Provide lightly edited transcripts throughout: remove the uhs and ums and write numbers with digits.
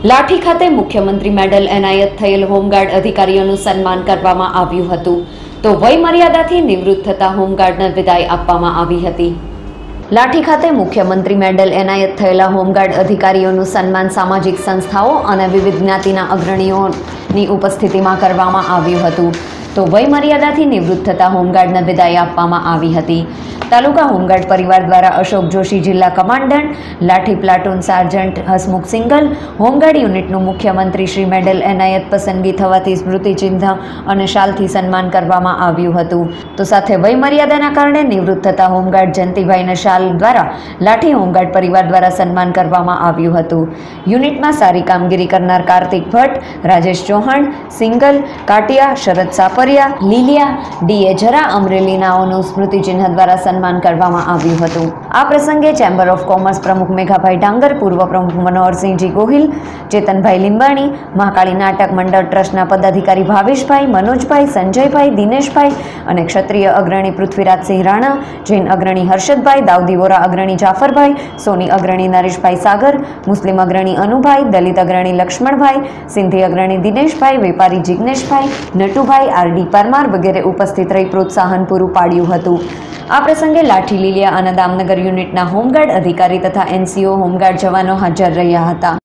લાઠી ખાતે મુખ્યમંત્રી મેડલ એનાયત થયેલ હોમગાર્ડ અધિકારીઓનું સન્માન કરવામાં આવ્યું હતું, તો વયમર્યાદાથી નિવૃત્ત થતા હોમગાર્ડને વિદાય આપવામાં આવી હતી। લાઠી ખાતે મુખ્યમંત્રી મેડલ એનાયત થયેલા હોમગાર્ડ અધિકારીઓનું સન્માન સામાજિક સંસ્થાઓ અને વિવિધ જ્ઞાતિના અગ્રણીઓની ઉપસ્થિતિમાં કરવામાં આવ્યું હતું, તો વયમર્યાદાથી નિવૃત્ત થતા હોમગાર્ડને વિદાય આપવામાં આવી હતી। તાલુકા હોમગાર્ડ પરિવાર દ્વારા અશોક જોશી જિલ્લા commandant, Lathi platoon sergeant Hasmukh Singal, home guard યુનિટનું મુખ્યમંત્રી શ્રી મેડલ એનાયત પસંદગી થવાથી સ્મૃતિચિહ્ન અને શાલથી સન્માન કરવામાં આવ્યું હતું, તો સાથે વયમર્યાદાના કારણે નિવૃત્ત થતા હોમગાર્ડ જયંતિભાઈને શાલ દ્વારા લાઠી હોમગાર્ડ પરિવાર દ્વારા સન્માન કરવામાં આવ્યું હતું। યુનિટમાં સારી કામગીરી કરનાર કાર્તિક ભટ્ટ, રાજેશ ચૌહાણ, સિંગલ, કાટિયા, શરદ સાપરિયા, લીલિયા, ડીએ જરા, અમરેલીનાઓનું સ્મૃતિચિહ્ન દ્વારા સન્માન કરવામાં આવ્યું હતું। આ પ્રસંગે ચેમ્બર ઓફ કોમર્સ પ્રમુખ મેઘાભાઈ ડાંગર, પૂર્વ પ્રમુખ મનોહરસિંહજી ગોહિલ, ચેતનભાઈ લીંબાણી, મહાકાળી નાટક મંડળ ટ્રસ્ટના પદાધિકારી ભાવેશભાઈ, મનોજભાઈ, સંજયભાઈ, દિનેશભાઈ અને ક્ષત્રિય અગ્રણી પૃથ્વીરાજસિંહ રાણા, જૈન અગ્રણી હર્ષદભાઈ, દાઉદી વોરા અગ્રણી જાફરભાઈ, સોની અગ્રણી નરેશભાઈ સાગર, મુસ્લિમ અગ્રણી અનુભાઈ, દલિત અગ્રણી લક્ષ્મણભાઈ, સિંધી અગ્રણી દિનેશભાઈ, વેપારી જિગ્નેશભાઈ, નટુભાઈ, આરડી પરમાર વગેરે ઉપસ્થિત રહી પ્રોત્સાહન પૂરું પાડ્યું હતું। આ પ્રસંગે લાઠી, લીલિયા અને દામનગર યુનિટના હોમગાર્ડ અધિકારી તથા એનસીઓ હોમગાર્ડ જવાનો હાજર રહ્યા હતા।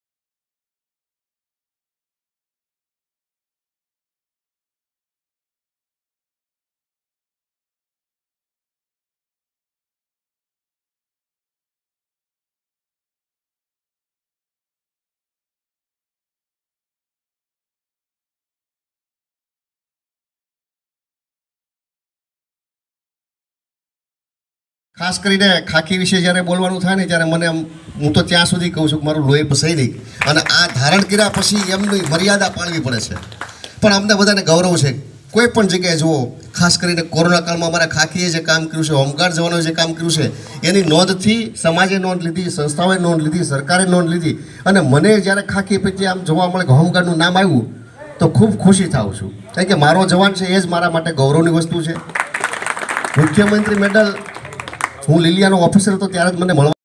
ખાસ કરીને ખાખી વિશે જ્યારે બોલવાનું થાય ને ત્યારે મને હું તો ત્યાં સુધી કહું છું કે મારું લોહી પસાઈ નહીં, અને આ ધારણ કર્યા પછી એમની મર્યાદા પાળવી પડે છે, પણ અમને બધાને ગૌરવ છે। કોઈ પણ જગ્યાએ જુઓ, ખાસ કરીને કોરોના કાળમાં અમારા ખાખીએ જે કામ કર્યું છે, હોમગાર્ડ જવાનોએ જે કામ કર્યું છે, એની નોંધથી સમાજે નોંધ લીધી, સંસ્થાઓએ નોંધ લીધી, સરકારે નોંધ લીધી, અને મને જ્યારે ખાખી પછી આમ જોવા મળે કે હોમગાર્ડનું નામ આવ્યું તો ખૂબ ખુશી થાઉં છું, કારણ કે મારો જવાન છે એ જ મારા માટે ગૌરવની વસ્તુ છે। મુખ્યમંત્રી મેડલ હું લીલિયાનો ઓફિસર હતો ત્યારે જ મને મળવા